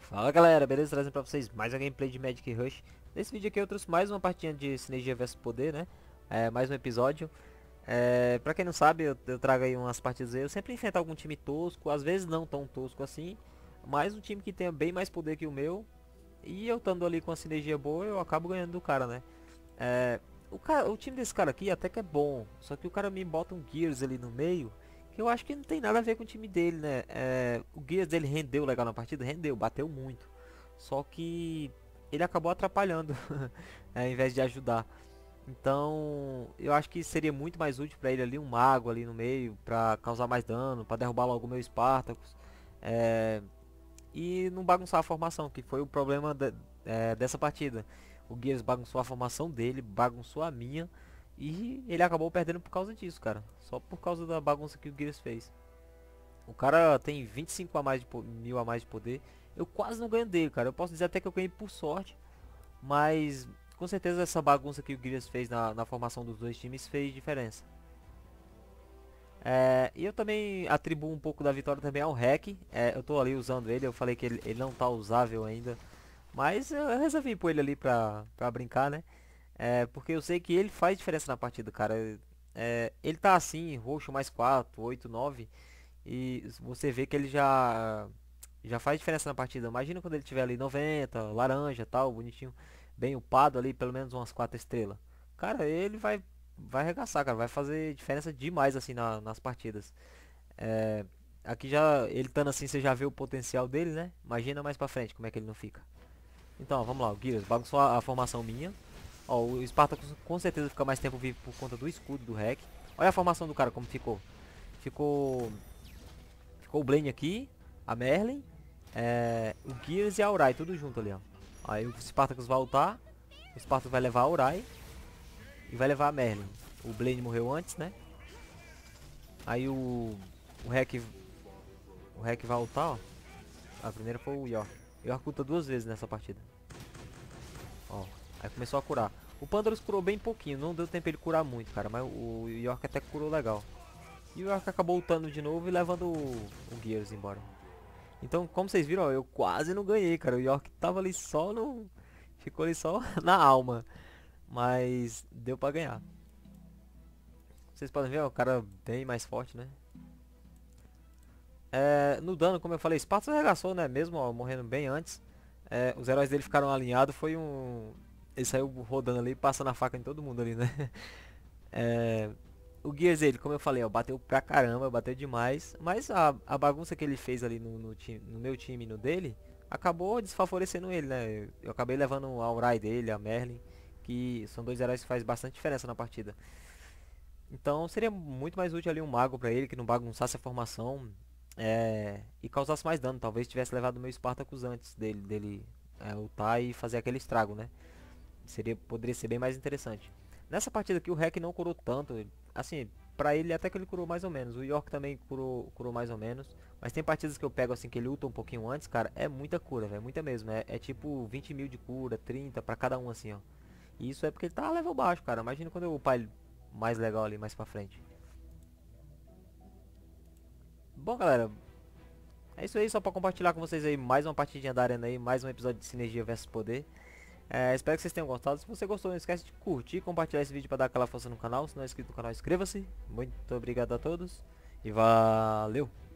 Fala galera, beleza? Trazendo pra vocês mais uma gameplay de Magic Rush. Nesse vídeo aqui eu trouxe mais uma partida de Sinergia vs Poder, né? Mais um episódio. Pra quem não sabe, eu trago aí umas partidas aí. Eu sempre enfrento algum time tosco, às vezes não tão tosco assim. Mas um time que tenha bem mais poder que o meu. E eu estando ali com a sinergia boa, eu acabo ganhando do cara, né? O time desse cara aqui até que é bom. Só que o cara me bota um Gears ali no meio. Que eu acho que não tem nada a ver com o time dele, né? O Gears dele rendeu legal na partida, rendeu, bateu muito. Só que ele acabou atrapalhando, ao invés de ajudar. Então, eu acho que seria muito mais útil para ele ali um mago ali no meio, para causar mais dano, para derrubar logo o meu Spartacus. E não bagunçar a formação, que foi o problema dessa partida. O Gears bagunçou a formação dele, bagunçou a minha. E ele acabou perdendo por causa disso, cara. Só por causa da bagunça que o Gears fez. O cara tem 25 mil a mais de poder. Eu quase não ganho dele, cara. Eu posso dizer até que eu ganhei por sorte. Mas com certeza essa bagunça que o Gears fez na formação dos dois times fez diferença. E eu também atribuo um pouco da vitória também ao hack. Eu tô ali usando ele, eu falei que ele não tá usável ainda. Mas eu resolvi pôr ele ali pra brincar, né? Porque eu sei que ele faz diferença na partida, cara. Ele tá assim, roxo mais 4 8 9 e você vê que ele já faz diferença na partida. Imagina quando ele tiver ali 90, laranja, tal, bonitinho, bem upado ali, pelo menos umas 4 estrelas. Cara, ele vai arregaçar, cara, vai fazer diferença demais assim nas partidas. É, Aqui já ele estando assim, você já vê o potencial dele, né? Imagina mais pra frente como é que ele não fica. Então, ó, vamos lá, o Gears bagunçou a formação minha. Ó, o Spartacus com certeza fica mais tempo vivo por conta do escudo do hack. Olha a formação do cara como ficou. Ficou Ficou o Blaine aqui, a Merlin, o Gears e a Aurai, tudo junto ali, ó. Aí o Spartacus vai ultar, o Spartacus vai levar a Aurai e vai levar a Merlin. O Blaine morreu antes, né? Aí o Hack, o Hack vai ultar, ó. A primeira foi o York. O York ulta duas vezes nessa partida. Ó, aí começou a curar. O Pandarus curou bem pouquinho, não deu tempo ele curar muito, cara, mas o York até curou legal. E o York acabou ultando de novo e levando o Gears embora. Então, como vocês viram, ó, eu quase não ganhei, cara. O York tava ali só no... Ficou ali só na alma. Mas deu pra ganhar. Vocês podem ver, ó, o cara bem mais forte, né? No dano, como eu falei, Spartus arregaçou, né? Mesmo ó, morrendo bem antes. Os heróis dele ficaram alinhados. Foi um... Ele saiu rodando ali, passando a faca em todo mundo ali, né? O Gears, ele, como eu falei, ó, bateu pra caramba, bateu demais. Mas a bagunça que ele fez ali no meu time e no dele, acabou desfavorecendo ele, né? Eu acabei levando a Aurai dele, a Merlin, que são dois heróis que faz bastante diferença na partida. Então seria muito mais útil ali um mago pra ele, que não bagunçasse a formação e causasse mais dano. Talvez tivesse levado o meu Spartacus antes dele ultar e fazer aquele estrago, né? Poderia ser bem mais interessante. Nessa partida aqui o Hack não curou tanto. Assim, pra ele até que ele curou mais ou menos. O York também curou mais ou menos. Mas tem partidas que eu pego assim que ele luta um pouquinho antes, cara. É muita cura, velho. Muita mesmo. É tipo 20 mil de cura, 30 pra cada um assim, ó. E isso é porque ele tá level baixo, cara. Imagina quando eu upar ele mais legal ali, mais pra frente. Bom, galera. É isso aí, só pra compartilhar com vocês aí mais uma partidinha da arena aí. Mais um episódio de Sinergia versus Poder. Espero que vocês tenham gostado. Se você gostou, não esquece de curtir e compartilhar esse vídeo para dar aquela força no canal. Se não é inscrito no canal, inscreva-se. Muito obrigado a todos e valeu!